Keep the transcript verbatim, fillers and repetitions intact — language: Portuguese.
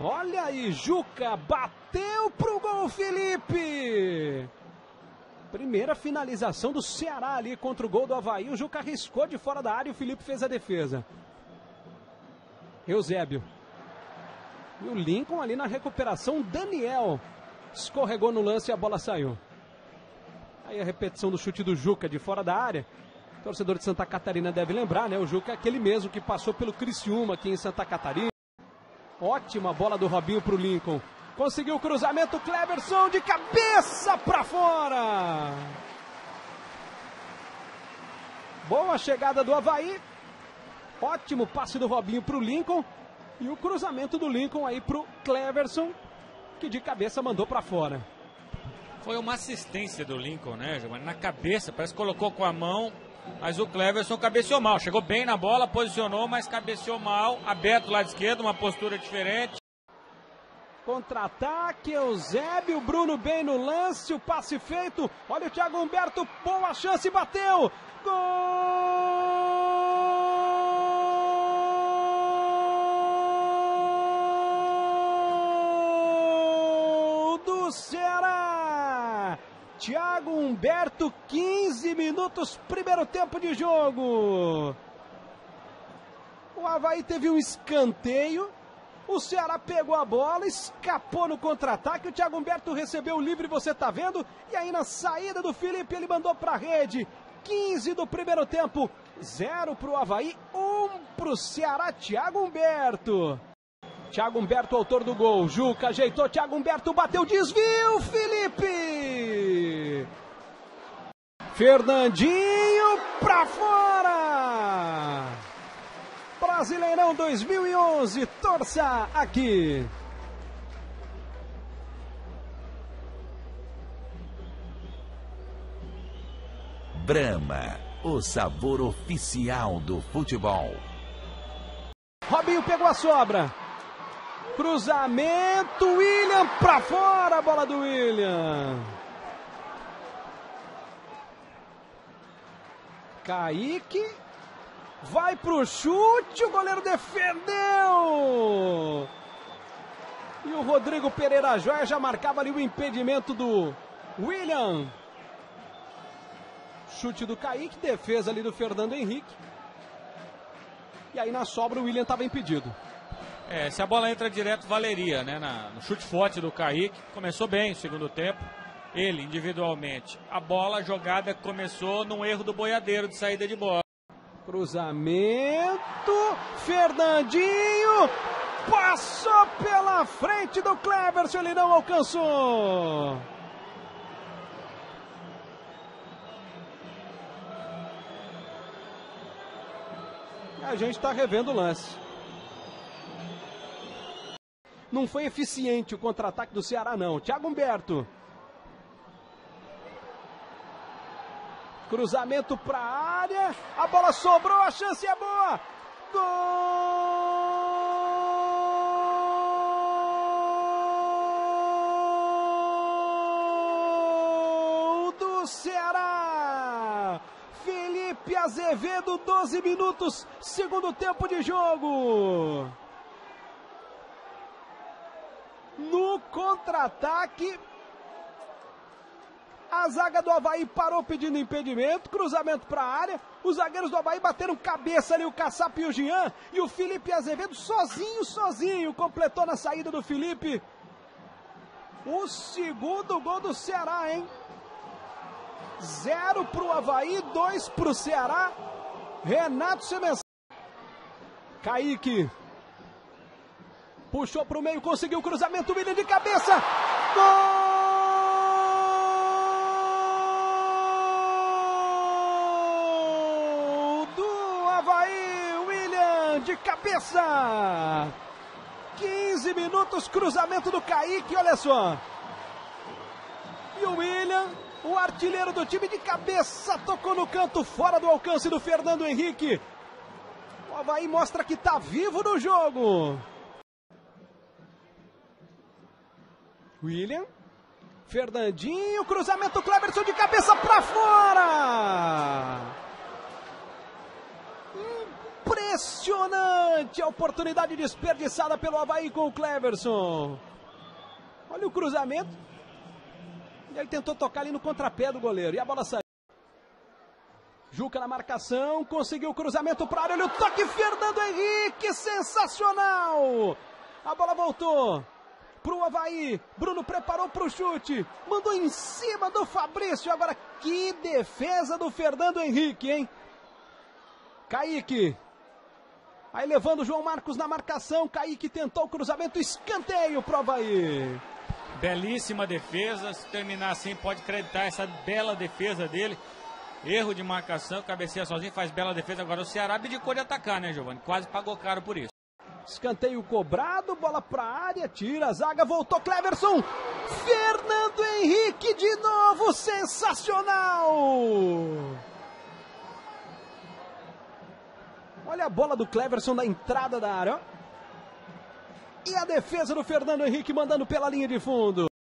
Olha aí, Juca bateu pro gol, Felipe. Primeira finalização do Ceará ali contra o gol do Avaí. O Juca arriscou de fora da área e o Felipe fez a defesa. Eusébio. E o Lincoln ali na recuperação. Daniel escorregou no lance e a bola saiu. Aí a repetição do chute do Juca de fora da área. O torcedor de Santa Catarina deve lembrar, né? O Juca é aquele mesmo que passou pelo Criciúma aqui em Santa Catarina. Ótima bola do Robinho pro Lincoln. Conseguiu o cruzamento, Cleverson de cabeça para fora. Boa chegada do Avaí. Ótimo passe do Robinho pro Lincoln. E o cruzamento do Lincoln aí pro Cleverson, que de cabeça mandou para fora. Foi uma assistência do Lincoln, né, Giovanni? Na cabeça, parece que colocou com a mão, mas o Cleverson cabeceou mal. Chegou bem na bola, posicionou, mas cabeceou mal. Aberto do lado esquerdo, uma postura diferente. Contra-ataque, Eusébio, Bruno bem no lance, o passe feito. Olha o Thiago Humberto, boa chance, bateu. Gol do Ceará. Thiago Humberto, quinze minutos, primeiro tempo de jogo. O Avaí teve um escanteio. O Ceará pegou a bola, escapou no contra-ataque, o Thiago Humberto recebeu o livre, você tá vendo? E aí na saída do Felipe ele mandou pra rede. quinze do primeiro tempo, zero pro Avaí, um pro Ceará, Thiago Humberto. Thiago Humberto, autor do gol, Juca ajeitou, Thiago Humberto bateu, desvio, Felipe! Fernandinho pra fora! Brasileirão dois mil e onze, torça aqui. Brahma, o sabor oficial do futebol. Robinho pegou a sobra. Cruzamento, William pra fora, a bola do William. Kaique. Vai pro chute, o goleiro defendeu. E o Rodrigo Pereira Joia já marcava ali o impedimento do William. Chute do Kaique, defesa ali do Fernando Henrique. E aí na sobra o William estava impedido. É, se a bola entra direto, valeria, né? Na, no chute forte do Kaique. Começou bem o segundo tempo. Ele, individualmente. A bola jogada começou num erro do boiadeiro de saída de bola. Cruzamento, Fernandinho, passou pela frente do Cleverson, ele não alcançou. A gente está revendo o lance. Não foi eficiente o contra-ataque do Ceará não, Thiago Humberto. Cruzamento para a área, a bola sobrou, a chance é boa. Gol do Ceará. Felipe Azevedo, doze minutos, segundo tempo de jogo. No contra-ataque, a zaga do Avaí parou pedindo impedimento, cruzamento para a área, os zagueiros do Avaí bateram cabeça ali, o Caçap e o Jean, e o Felipe Azevedo sozinho, sozinho, completou na saída do Felipe. O segundo gol do Ceará, hein? Zero pro Avaí, dois pro Ceará. Renato Semençado. Kaique. Puxou pro meio, conseguiu o cruzamento, William de cabeça. Gol! De cabeça, quinze minutos, cruzamento do Kaique, olha só. E o William, o artilheiro do time, de cabeça, tocou no canto, fora do alcance do Fernando Henrique. O Avaí mostra que tá vivo no jogo. William, Fernandinho, cruzamento, Cleverson de cabeça pra fora. Impressionante a oportunidade desperdiçada pelo Avaí com o Cleverson. Olha o cruzamento. E ele tentou tocar ali no contrapé do goleiro. E a bola saiu. Juca na marcação. Conseguiu o cruzamento para a área. Olha o toque, Fernando Henrique. Sensacional. A bola voltou para o Avaí. Bruno preparou para o chute. Mandou em cima do Fabrício. Agora que defesa do Fernando Henrique, hein? Kaique. Aí levando o João Marcos na marcação. Kaique tentou o cruzamento. Escanteio para o Avaí. Belíssima defesa. Se terminar assim, pode acreditar essa bela defesa dele. Erro de marcação, cabeceia sozinho, faz bela defesa. Agora o Ceará abdicou de atacar, né, Giovani? Quase pagou caro por isso. Escanteio cobrado, bola para a área, tira a zaga, voltou Cleverson. Fernando Henrique de novo, sensacional! Olha a bola do Cleverson na entrada da área. E a defesa do Fernando Henrique mandando pela linha de fundo.